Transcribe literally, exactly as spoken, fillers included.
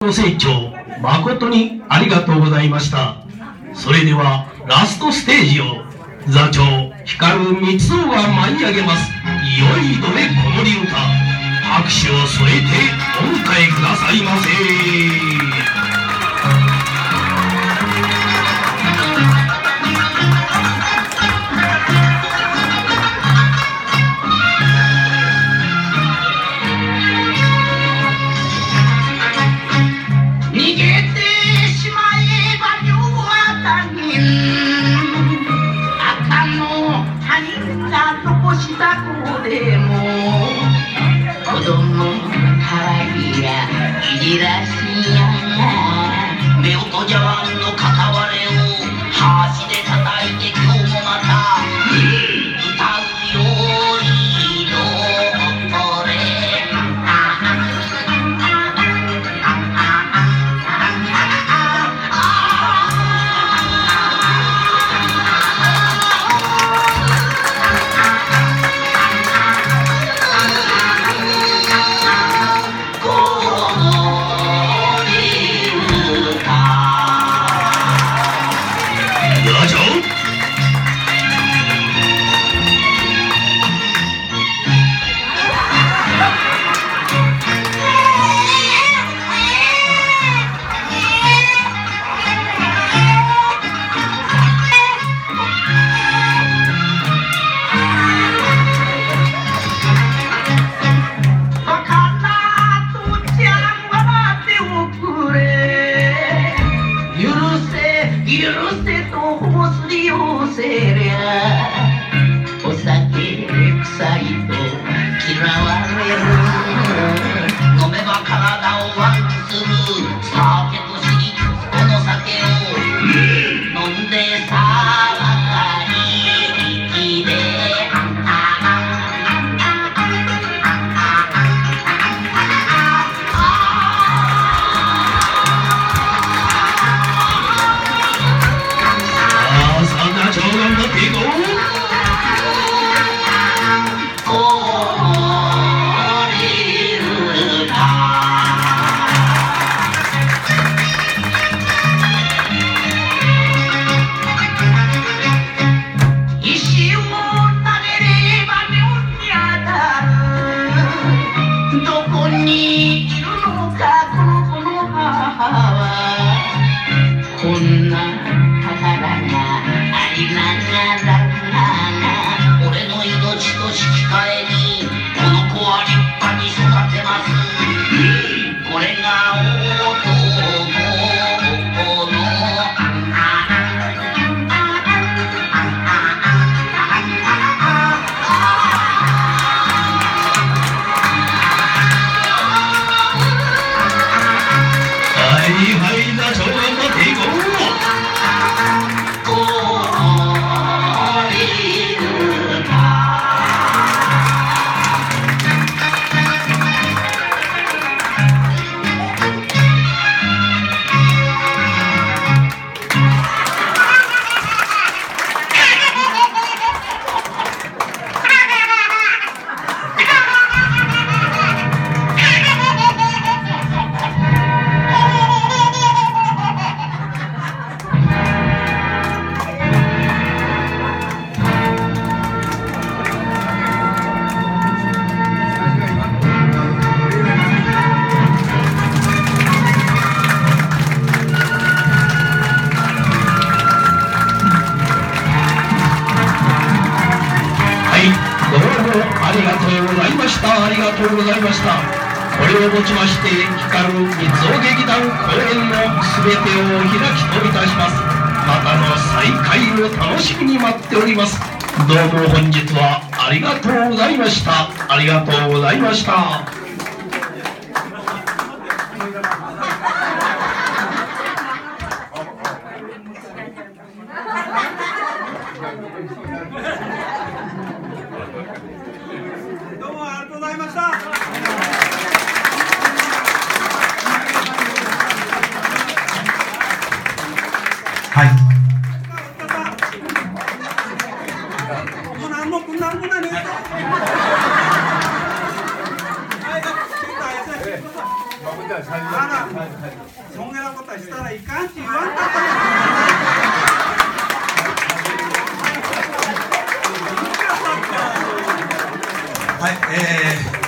ご清聴誠にありがとうございました。それではラストステージを座長光光雄が舞い上げます。いよいどれ子守歌、拍手を添えてお迎えくださいませ。 いらしや目音茶碗の片割れを箸で叩いて今日もまた、うん、歌うよいのこれ許せとホすり寄せりゃお酒臭いと嫌われる。飲めば体を悪くする酒と知りこの酒を飲んでさばかり息でこんな宝がありながら俺の命と引き換えにこの子は立派に育てます、うん、これが男のはいはい座長頑張っていこう。ありがとうございました。ありがとうございました。これをもちまして光る三尾劇団公演の全てをお開きといたします。またの再会を楽しみに待っております。どうも本日はありがとうございました。ありがとうございました。 どうもありがとうございました。 はい。 もう何も何もないね。はい、 そんなことしたらいかんって言わんかった。 はい、えー